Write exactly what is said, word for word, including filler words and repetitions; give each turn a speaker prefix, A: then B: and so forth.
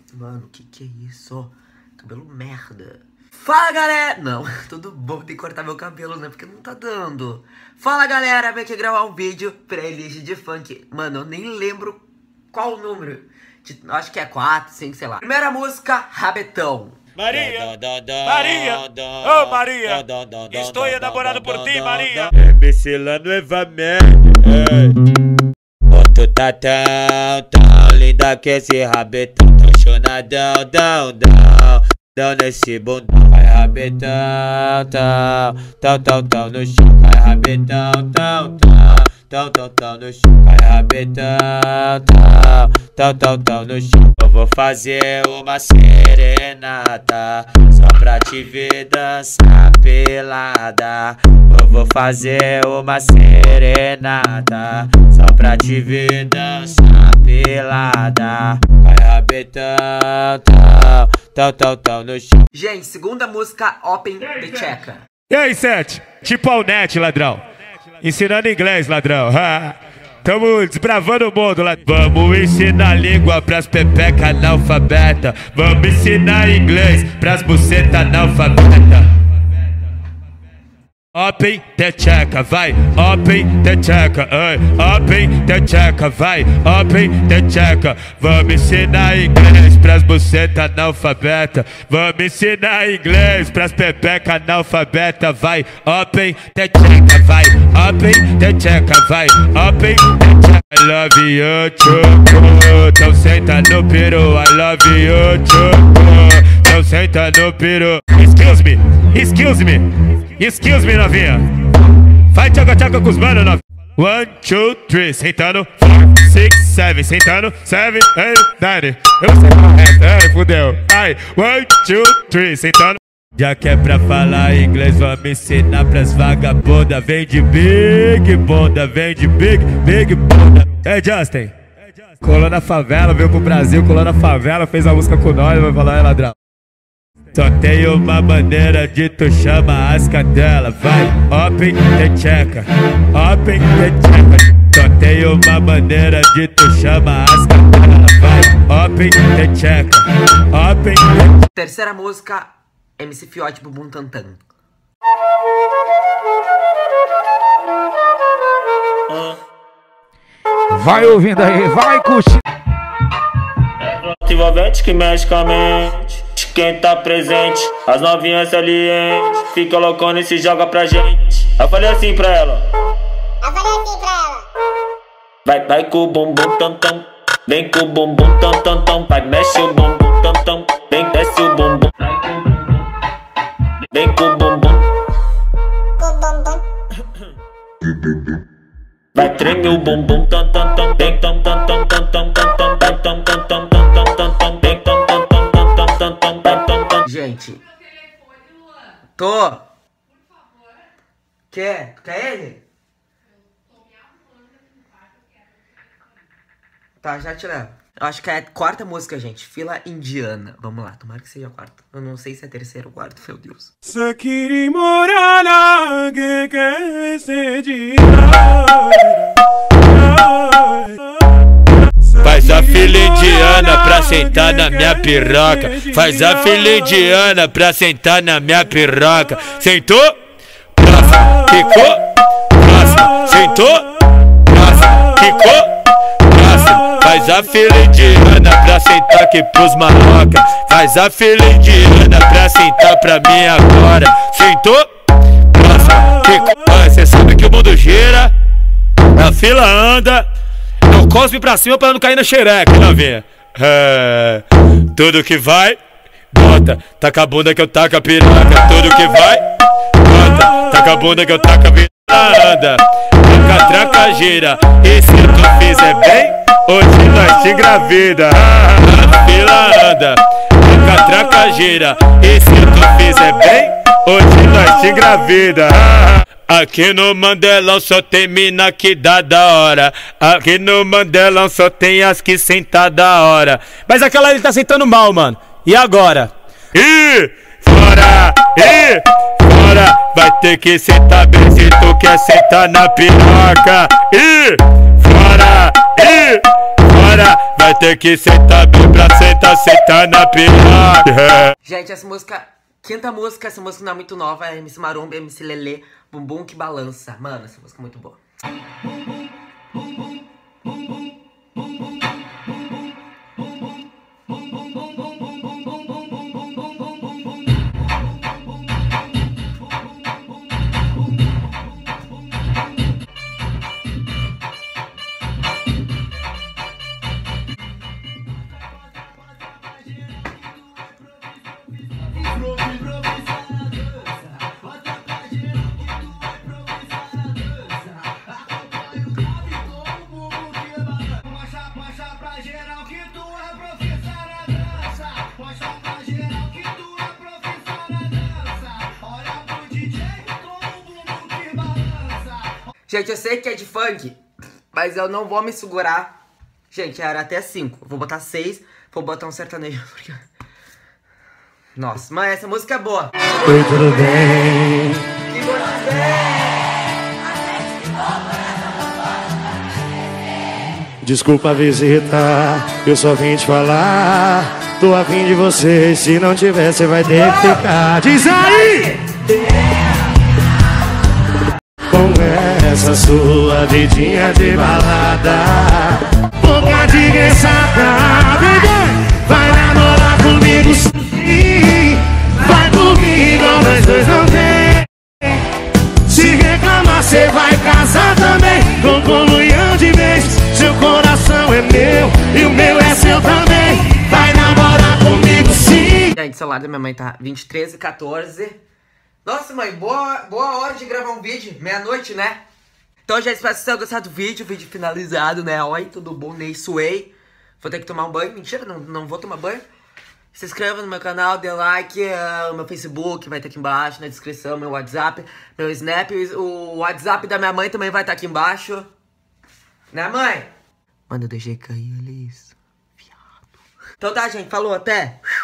A: Mano, que que é isso? Cabelo merda. Fala, galera! Não, tudo bom, tem que cortar meu cabelo, né? Porque não tá dando. Fala, galera, vem aqui gravar um vídeo playlist de funk. Mano, eu nem lembro qual o número. De, acho que é quatro, cinco, sei lá. Primeira música, Rabetão.
B: Maria, Maria, ô oh, Maria, estou enamorado por ti, Maria.
C: M C lá no Evamé. Oh, tu tá tão, tão linda que esse rabetão, tão chonadão, dão, dão, dão nesse bundão. Vai rabetão, tão, tão, tão, tão no chão. Vai rabetão, tão, tão, tão, tão, tão no chão. Vai rabetão, tão, tão, tão, tão no chão. Eu vou fazer uma serenata só pra te ver dançar pelada. Eu vou fazer uma serenata só pra te ver dançar pelada. Vai rabetão, tão, tão, tão, tão no chão.
A: Gente, segunda música, Open the Checa.
D: E aí, Sete? Tipo Alnet, ladrão. Ensinando inglês, ladrão. Tamo desbravando o mundo lá. Vamos ensinar língua pras pepeca analfabeta. Vamos ensinar inglês pras buceta analfabeta. Open the checa, vai, open the checa, ai, open the checa, vai, open the checa. Vamos ensinar inglês pras buceta analfabeta. Vamos ensinar inglês pras pepeca analfabeta, vai, open the checa, vai, open the checa, vai, open the checa. I love you, choco, então senta no peru. I love you, choco, então senta no peru. Excuse me, excuse me. Excuse me, novinha. Vai tchaca-tchaca com os manos, novinha. One, two, three, sentando. Four, six, seven, sentando. Seven, eight, nine. Eu sei o resto, ai, fudeu. Ai, one, two, three, sentando. Já que é pra falar inglês, vamos ensinar pras vagabundas. Vem de big bunda, vem de big, big bunda. É Justin. Colou na favela, veio pro Brasil, colou na favela, fez a música com nós, vai falar, é ladrão. Só tem uma maneira de tu chama as cadelas. Vai, open the checa, open the checa. Só tem uma maneira de tu chama as cadelas. Vai, open the checa, open the...
A: Terceira música, M C Fiote, Bumbum Tantan.
D: Vai ouvindo aí, vai curtir.
C: Envolvente que mexe com a mente. Quem tá presente, as novinhas salientes, fica loucona e se joga pra gente. Eu falei assim pra ela.
E: Eu falei assim pra ela.
C: Vai, vai com o bumbum tam tam. Vem com o bumbum tam tam tam. Vai, mexe o bumbum tam tam. Vem, desce o bumbum. Vem com o bumbum.
E: Com o bumbum.
C: Vai, treme o bumbum tam tam tam. Vem tam tam tam tam tam tam tam tam tam tam tam tam tam tam. Vem tam tam tam tam tam tam tam tam.
A: Gente, tô. Quer? Quer ele? Tá, já te levo. Eu acho que é a quarta música, gente. Fila indiana. Vamos lá, tomara que seja a quarta. Eu não sei se é a terceira ou quarta, meu Deus.
C: Faz a fila indiana pra sentar na minha piroca. Faz a fila indiana pra sentar na minha piroca. Sentou? Próximo. Ficou? Próximo. Sentou? Próximo. Ficou? Próximo. Faz a fila indiana pra sentar aqui pros maloca. Faz a fila indiana pra sentar pra mim agora. Sentou? Próximo. Ficou? Cê sabe que o mundo gira, a fila anda. Não cospe pra cima pra não cair na xereca, novinha. É, tudo que vai, bota. Taca a bunda que eu taco a piroca. Tudo que vai, bota. Taca a bunda que eu taco a piroca. Anda, traca, traca, gira. E se tu fizer bem, hoje nós te engravida. A fila anda, traca, traca, gira. E se tu fizer bem, hoje nós te engravida. Aqui no Mandelão só tem mina que dá da hora. Aqui no Mandelão só tem as que sentar da hora. Mas aquela ele tá sentando mal, mano. E agora? Ih, fora, ih, fora. Vai ter que sentar bem se tu quer sentar na piroca. Ih, fora, ih, fora. agora vai ter que sentar bem pra sentar, sentar na piroca.
A: Gente, essa música, quinta música, essa música não é muito nova, é M C Maromba, M C Lelê, Bumbum que Balança. Mano, essa música é muito boa. Gente, eu sei que é de funk, mas eu não vou me segurar. Gente, era até cinco. Vou botar seis, vou botar um sertanejo. Porque... Nossa, mas essa música é boa.
F: Oi, tudo bem?
A: Que você
F: Desculpa a visita, eu só vim te falar. Tô a fim de você, se não tiver, você vai ter que ficar. Diz aí! Com essa sua vidinha de balada, boca de ressaca, vai namorar comigo sim, vai comigo, nós dois não tem. Se reclamar, cê vai casar também, com comunhão de vez. Seu coração é meu e o meu é seu também, vai namorar comigo sim.
A: Gente, o celular da minha mãe tá vinte e três e quatorze. Nossa, mãe, boa, boa hora de gravar um vídeo. Meia-noite, né? Então, gente, espero que vocês tenham gostado do vídeo. Vídeo finalizado, né? Oi, tudo bom? Ney Suei. Vou ter que tomar um banho. Mentira, não, não vou tomar banho. Se inscreva no meu canal, dê like. Uh, meu Facebook vai estar aqui embaixo na descrição. Meu WhatsApp, meu Snap. O WhatsApp da minha mãe também vai estar aqui embaixo. Né, mãe? Manda o D G cair, olha isso. Viado. Então tá, gente. Falou, até.